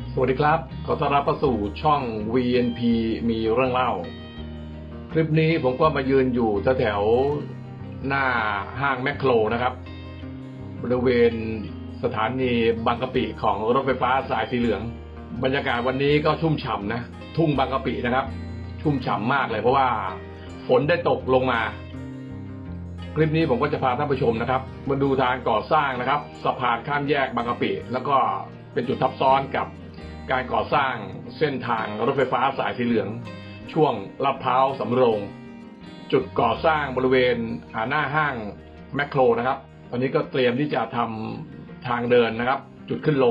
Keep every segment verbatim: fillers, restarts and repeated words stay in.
สวัสดีครับขอต้อนรับเข้าสู่ช่อง วี เอ็น พี มีเรื่องเล่าคลิปนี้ผมก็มายืนอยู่แถวหน้าห้างแมคโครนะครับบริเวณสถานีบางกะปิของรถไฟฟ้าสายสีเหลืองบรรยากาศวันนี้ก็ชุ่มฉ่ำนะทุ่งบางกะปินะครับชุ่มฉ่ำมากเลยเพราะว่าฝนได้ตกลงมาคลิปนี้ผมก็จะพาท่านผู้ชมนะครับมาดูทางก่อสร้างนะครับสะพานข้ามแยกบางกะปิแล้วก็เป็นจุดทับซ้อนกับการก่อสร้างเส้นทางรถไฟฟ้าสายสีเหลืองช่วงลาดพร้าวสำโรงจุดก่อสร้างบริเวณหน้าห้างแมคโครนะครับตอนนี้ก็เตรียมที่จะทำทางเดินนะครับจุดขึ้นลง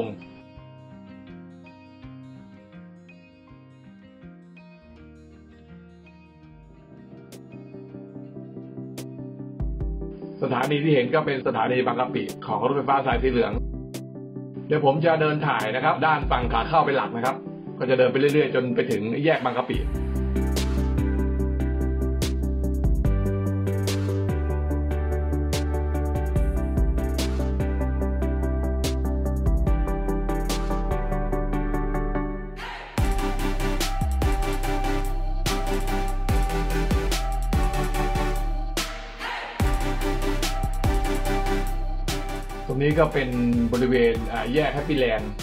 สถานีที่เห็นก็เป็นสถานีบางกะปิของรถไฟฟ้าสายสีเหลืองเดี๋ยวผมจะเดินถ่ายนะครับด้านฝั่งขาเข้าเป็นหลักนะครับก็จะเดินไปเรื่อยๆจนไปถึงแยกบางกะปิตรงนี้ก็เป็นบริเวณแยกแฮปปี้แลนด์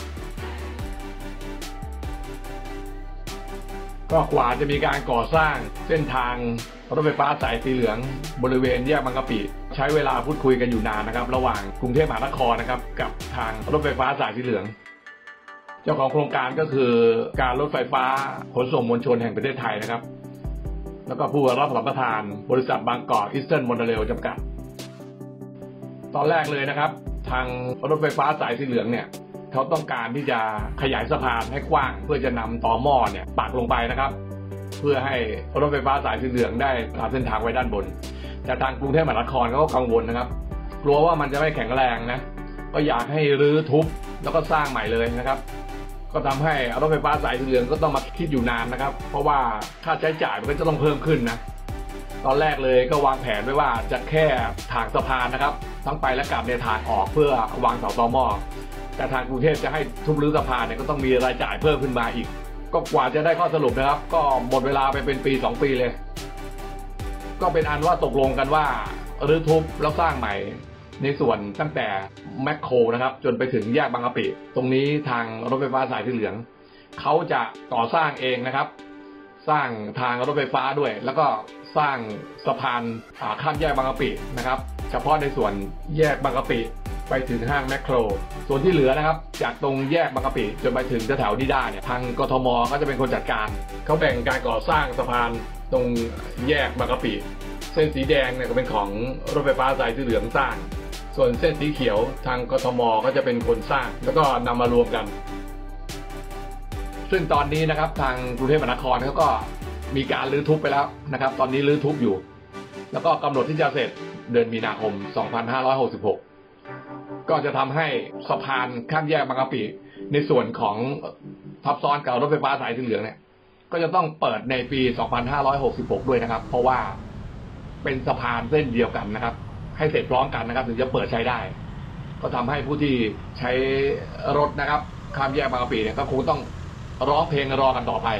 ก็กว่าจะมีการก่อสร้างเส้นทางรถไฟฟ้าสายสีเหลืองบริเวณแยกบางกะปิใช้เวลาพูดคุยกันอยู่นานนะครับระหว่างกรุงเทพมหานครนะครับกับทางรถไฟฟ้าสายสีเหลืองเจ้าของโครงการก็คือการรถไฟฟ้าขนส่งมวลชนแห่งประเทศไทยนะครับแล้วก็ผู้รับสัมปทานบริษัทบางกอกอีสเทิร์นโมโนเรลจำกัดตอนแรกเลยนะครับทางรถไฟฟ้าสายสีเหลืองเนี่ยเขาต้องการที่จะขยายสะพานให้กว้างเพื่อจะนำต่อหม้อเนี่ยปักลงไปนะครับเพื่อให้รถไฟฟ้าสายสีเหลืองได้ทำเส้นทางไว้ด้านบนแต่ทางกรุงเทพมหานครเขาก็กังวลนะครับกลัวว่ามันจะไม่แข็งแรงนะก็อยากให้รื้อทุบแล้วก็สร้างใหม่เลยนะครับก็ทำให้รถไฟฟ้าสายสีเหลืองก็ต้องมาคิดอยู่นานนะครับเพราะว่าค่าใช้จ่ายมันก็จะต้องเพิ่มขึ้นนะตอนแรกเลยก็วางแผนไว้ว่าจะแค่ถางสะพานนะครับทั้งไปและกลับเนี่ยถางออกเพื่อวางเสาต่อหม้อแต่ทางกรุงเทพจะให้ทุบรื้อสะพานเนี่ยก็ต้องมีรายจ่ายเพิ่มขึ้นมาอีกก็กว่าจะได้ข้อสรุปนะครับก็หมดเวลาไปเป็นปีสองปีเลยก็เป็นอันว่าตกลงกันว่ารื้อทุบแล้วสร้างใหม่ในส่วนตั้งแต่แมคโครนะครับจนไปถึงแยกบางกะปิตรงนี้ทางรถไฟฟ้าสายสีเหลืองเขาจะก่อสร้างเองนะครับสร้างทางรถไฟฟ้าด้วยแล้วก็สร้างสะพานข้ามแยกบางกะปินะครับเฉพาะในส่วนแยกบางกะปิไปถึงห้างแมคโครส่วนที่เหลือนะครับจากตรงแยกบางกะปิจนไปถึงแถวนิด้าเนี่ยทางกทมก็จะเป็นคนจัดการเขาแบ่งการก่อสร้างสะพานตรงแยกบางกะปิเส้นสีแดงเนี่ยก็เป็นของรถไฟฟ้าสายสีเหลืองสร้างส่วนเส้นสีเขียวทางกทมก็จะเป็นคนสร้างแล้วก็นำมารวมกันซึ่งตอนนี้นะครับทางกรุงเทพมหานครเขาก็มีการรื้อทุบไปแล้วนะครับตอนนี้รื้อทุบอยู่แล้วก็กำหนดที่จะเสร็จเดือนมีนาคมสองพันห้าร้อยหกสิบหกก็จะทำให้สะพานข้ามแยกบางกะปิในส่วนของทับซ้อนกับรถไฟฟ้าสายสีเหลืองเนี่ยก็จะต้องเปิดในปีสองพันห้าร้อยหกสิบหกด้วยนะครับเพราะว่าเป็นสะพานเส้นเดียวกันนะครับให้เสร็จพร้อมกันนะครับถึงจะเปิดใช้ได้ก็ทำให้ผู้ที่ใช้รถนะครับข้ามแยกบางกะปิเนี่ยก็คงต้องร้องเพลงรอกันต่อไป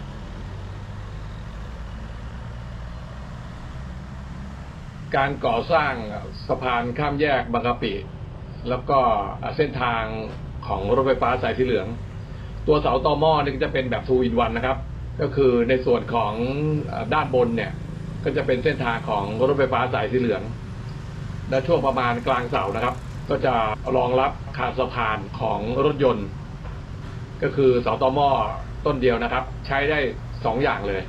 การก่อสร้างสะพานข้ามแยกบางกะปิแล้วก็เส้นทางของรถไฟฟ้าสายสีเหลืองตัวเสาต่อหม้อนี่จะเป็นแบบ ทู อิน วัน นะครับก็คือในส่วนของด้านบนเนี่ยก็จะเป็นเส้นทางของรถไฟฟ้าสายสีเหลืองและช่วงประมาณกลางเสานะครับก็จะรองรับคานสะพานของรถยนต์ก็คือเสาต่อหม้อต้นเดียวนะครับใช้ได้สองอย่างเลย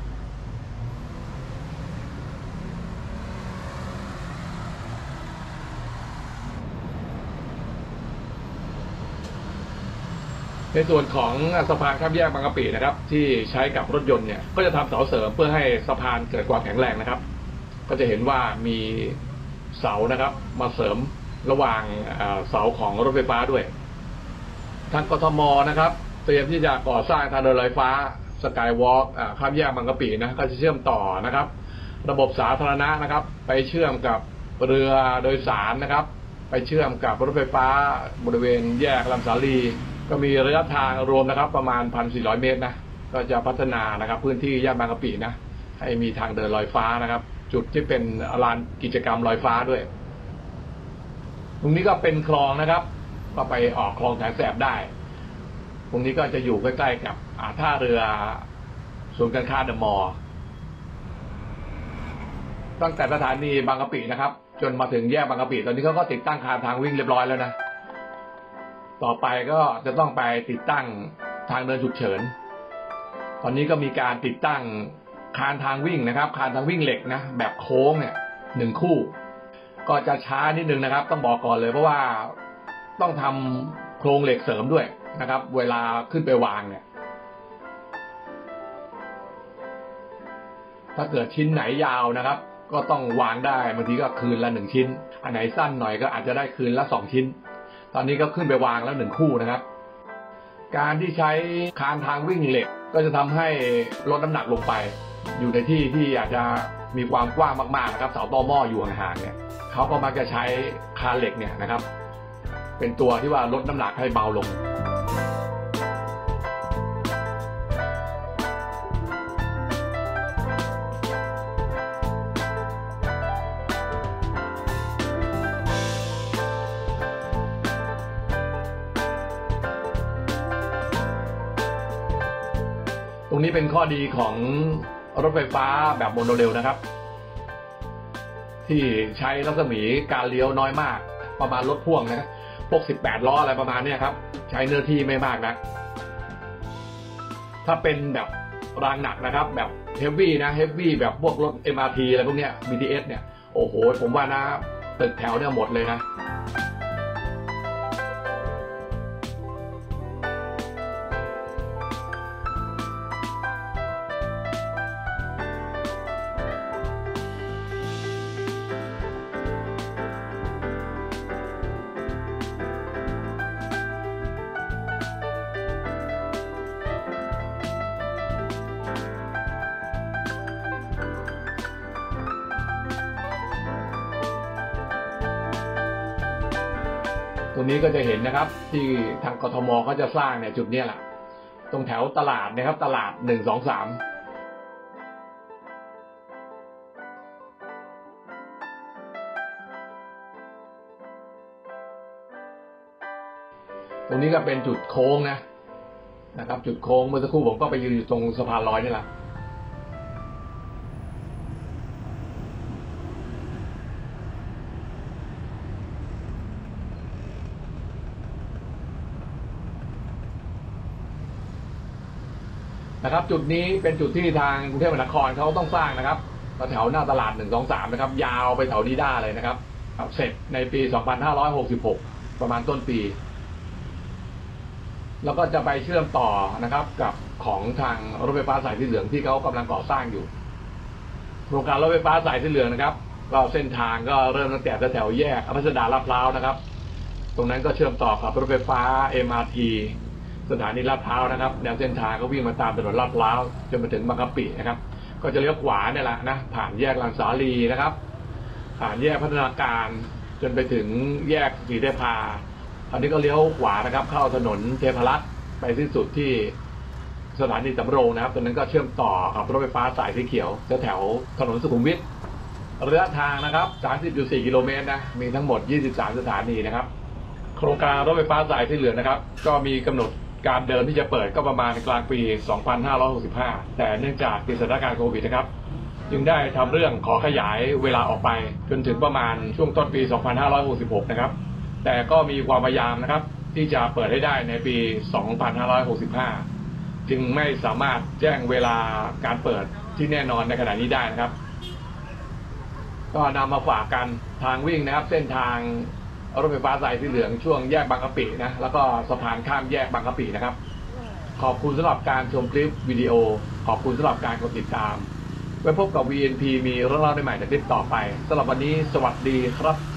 ในส่วนของสะพานข้ามแยกบางกะปินะครับที่ใช้กับรถยนต์เนี่ยก็จะทำเสาเสริมเพื่อให้สะพานเกิดความแข็งแรงนะครับก็จะเห็นว่ามีเสานะครับมาเสริมระหว่างเสาของรถไฟฟ้าด้วยทางกทมนะครับเตรียมที่จะก่อสร้างทางเดินรถไฟฟ้าสกายวอล์กข้ามแยกบางกะปินะก็จะเชื่อมต่อนะครับระบบสาธารณะนะครับไปเชื่อมกับเรือโดยสารนะครับไปเชื่อมกับรถไฟฟ้าบริเวณแยกลำสาลีก็มีระยะทางรวมนะครับประมาณ หนึ่งพันสี่ร้อย เมตรนะก็จะพัฒนานะครับพื้นที่ย่านบางกะปินะให้มีทางเดินลอยฟ้านะครับจุดที่เป็นลานกิจกรรมลอยฟ้าด้วยตรงนี้ก็เป็นคลองนะครับก็ไปออกคลองแสนแสบได้ตรงนี้ก็จะอยู่ใกล้ๆกับท่าเรือศูนย์การค้าเดอะมอลล์ตั้งแต่สถานีบางกะปินะครับจนมาถึงแยกบางกะปิตอนนี้เขาก็ติดตั้งคานทางวิ่งเรียบร้อยแล้วนะต่อไปก็จะต้องไปติดตั้งทางเดินฉุกเฉินตอนนี้ก็มีการติดตั้งคานทางวิ่งนะครับคานทางวิ่งเหล็กนะแบบโค้งเนี่ยหนึ่งคู่ก็จะช้านิดนึงนะครับต้องบอกก่อนเลยเพราะว่าต้องทำโครงเหล็กเสริมด้วยนะครับเวลาขึ้นไปวางเนี่ยถ้าเกิดชิ้นไหนยาวนะครับก็ต้องวางได้บางทีก็คืนละหนึ่งชิ้นอันไหนสั้นหน่อยก็อาจจะได้คืนละสองชิ้นตอนนี้ก็ขึ้นไปวางแล้วหนึ่งคู่นะครับการที่ใช้คานทางวิ่งเหล็กก็จะทำให้ลดน้ำหนักลงไปอยู่ในที่ที่อาจจะมีความกว้างมากๆนะครับเสาตอหม้ออยู่ห่างๆเนี่ยเขาก็มักจะใช้คานเหล็กเนี่ยนะครับเป็นตัวที่ว่าลดน้ำหนักให้เบาลงตรงนี้เป็นข้อดีของรถไฟฟ้าแบบโมโนเรลนะครับที่ใช้รัศมีการเลี้ยวน้อยมากประมาณรถพ่วงนะพวกสิบแปดล้ออะไรประมาณนี้ครับใช้เนื้อที่ไม่มากนะถ้าเป็นแบบรางหนักนะครับแบบเฮฟวี่นะเฮฟวี่แบบพวกรถ เอ็ม อาร์ ที อะไรพวกเนี้ย บี ที เอส เนี่ยโอ้โหผมว่านะตึกแถวเนี่ยหมดเลยนะตรงนี้ก็จะเห็นนะครับที่ทางกทมเขาจะสร้างเนี่ยจุดนี้แหละตรงแถวตลาดนะครับตลาดหนึ่งสองสามตรงนี้ก็เป็นจุดโค้งนะนะครับจุดโค้งเมื่อสักครู่ผมก็ไปยืนอยู่ตรงสะพานลอยนี่แหละนะครับจุดนี้เป็นจุดที่ทางกรุงเทพมหานครเขาต้องสร้างนะครับแถวหน้าตลาดหนึ่งสองสามนะครับยาวไปแถวดีด้าเลยนะครับเสร็จในปีสองพันห้าร้อยหกสิบหกประมาณต้นปีแล้วก็จะไปเชื่อมต่อนะครับกับของทางรถไฟฟ้าสายสีเหลืองที่เขากำลังก่อสร้างอยู่โครงการรถไฟฟ้าสายสีเหลืองนะครับก็เส้นทางก็เริ่มตั้งแต่แถวแยกรัชดาลาดพร้าวนะครับตรงนั้นก็เชื่อมต่อกับรถไฟฟ้า เอ็ม อาร์ ที สถานีลาดพร้าวนะครับแนวเส้นทางก็วิ่งมาตามถนนลาดพร้าวจนมาถึงบางกะปินะครับก็จะเลี้ยวขวาเนี่ยแหละนะผ่านแยกลังสาลีนะครับผ่านแยกพัฒนาการจนไปถึงแยกศรีเทพาตอนนี้ก็เลี้ยวขวานะครับเข้าถนนเทพรัตน์ไปสิ้นสุดที่สถานีสำโรงนะครับตรงนั้นก็เชื่อมต่อกับรถไฟฟ้าสายสีเขียวแถวถนนสุขุมวิทระยะทางนะครับ สามสิบจุดสี่ กิโลเมตรนะมีทั้งหมดยี่สิบสามสถานีนะครับโครงการรถไฟฟ้าสายสีเหลืองนะครับก็มีกำหนดการเดิมที่จะเปิดก็ประมาณกลางปีสองพันห้าร้อยหกสิบห้าแต่เนื่องจากติดสถานการณ์โควิดนะครับจึงได้ทำเรื่องขอขยายเวลาออกไปจนถึงประมาณช่วงต้นปีสองพันห้าร้อยหกสิบหกนะครับแต่ก็มีความพยายามนะครับที่จะเปิดให้ได้ในปีสองพันห้าร้อยหกสิบห้าจึงไม่สามารถแจ้งเวลาการเปิดที่แน่นอนในขณะนี้ได้นะครับก็นำมาฝากกันทางวิ่งนะครับเส้นทางรถไฟฟ้าสายสีเหลืองช่วงแยกบางกะปินะแล้วก็สะพานข้ามแยกบางกะปินะครับขอบคุณสำหรับการชมคลิปวิดีโอขอบคุณสำหรับการกดติดตามไว้พบกับ วี เอ็น พี มีเรื่องเล่าได้ใหม่ในคลิปต่อไปสำหรับวันนี้สวัสดีครับ